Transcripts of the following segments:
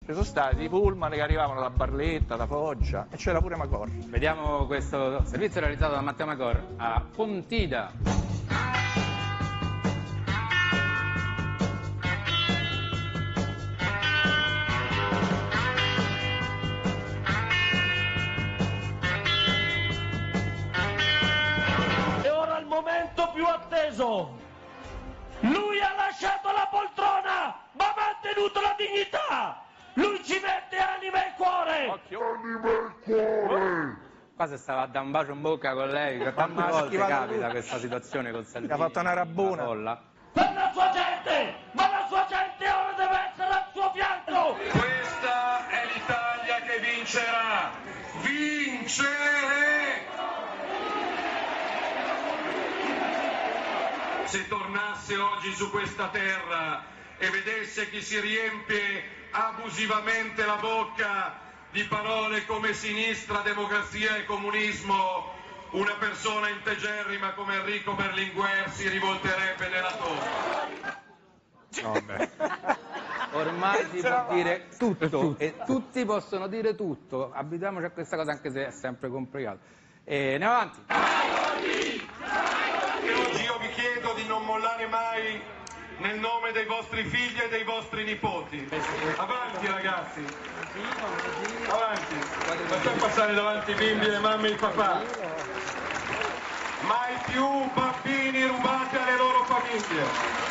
Ci sono stati i pullman che arrivavano da Barletta, da Foggia e c'era pure Macor. Vediamo questo servizio realizzato da Matteo Macor a Pontida. E ora il momento più atteso. Lui ha lasciato la poltrona, ma ha mantenuto la dignità. Lui ci mette anima e cuore. Qua se stava a dare un bacio in bocca con lei, che tante volte capita questa situazione con Salvini. Ha fatto una rabbona. Per la sua gente, ma la sua gente ora deve essere al suo fianco. Questa è l'Italia che vincerà. Vincere! Se tornasse oggi su questa terra e vedesse chi si riempie abusivamente la bocca di parole come sinistra, democrazia e comunismo, una persona integerrima come Enrico Berlinguer si rivolterebbe nella tomba. Vabbè. Ormai si può dire tutto e tutti possono dire tutto. Abituiamoci a questa cosa anche se è sempre complicato. E andiamo avanti. E oggi io vi chiedo di non mollare mai nel nome dei vostri figli e dei vostri nipoti. Avanti ragazzi, avanti, facciamo passare davanti i bimbi, le mamme e i papà. Mai più bambini rubati alle loro famiglie.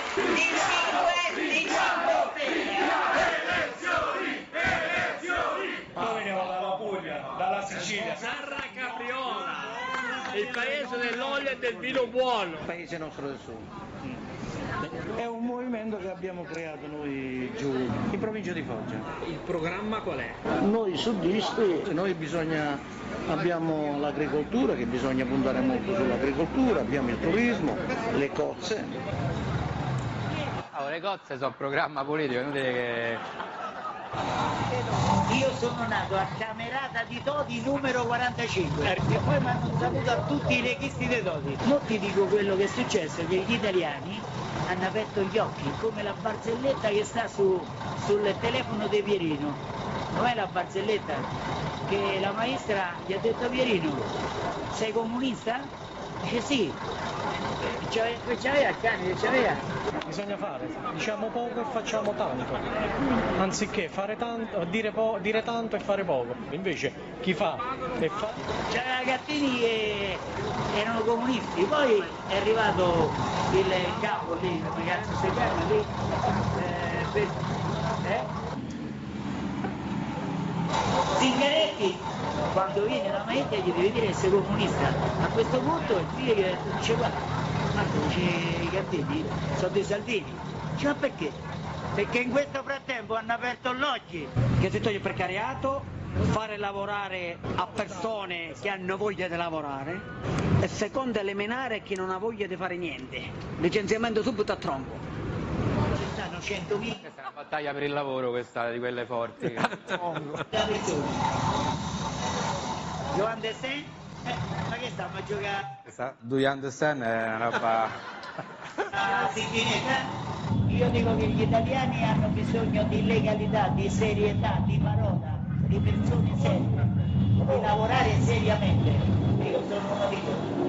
Noi veniamo dalla Puglia, dalla Sicilia. Sarra Capriola, il paese dell'olio e del vino buono. Il paese nostro del sud. È un movimento che abbiamo creato noi giù in provincia di Foggia. Il programma qual è? Noi sudisti, abbiamo l'agricoltura, che bisogna puntare molto sull'agricoltura, abbiamo il turismo, le cozze. Le cozze sono programma politico, è inutile che... Io sono nato a Camerata di Todi numero 45 e poi mi hanno saputo a tutti i leghisti dei Todi. Non ti dico quello che è successo, che gli italiani hanno aperto gli occhi, come la barzelletta che sta sul telefono di Pierino. Non è la barzelletta? Che la maestra gli ha detto: Pierino, sei comunista? Dice sì. C'aveva cani, c'aveva. Bisogna fare, diciamo poco e facciamo tanto, anziché fare tanto, dire tanto e fare poco. Invece chi fa e fa... C'erano Gattini che erano comunisti, poi è arrivato il capo lì, come cazzo si chiama lì, Zingaretti, quando viene la maestra gli deve dire che sei comunista. A questo punto il figlio gli dice: guarda, Marco, dice i Gattini sono dei Salvini. Dice: ma perché? Perché in questo frattempo hanno aperto l'oggi. Che si toglie il precariato, fare lavorare a persone che hanno voglia di lavorare, e secondo eliminare chi non ha voglia di fare niente. Licenziamento subito a tronco. Stanno 100.000. Questa è una battaglia per il lavoro, questa di quelle forti. Johan De Sen? Ma che stiamo a giocare? Questa, do you understand? È una roba... Io dico che gli italiani hanno bisogno di legalità, di serietà, di parola, di persone serie, di lavorare seriamente. Io sono uno di loro.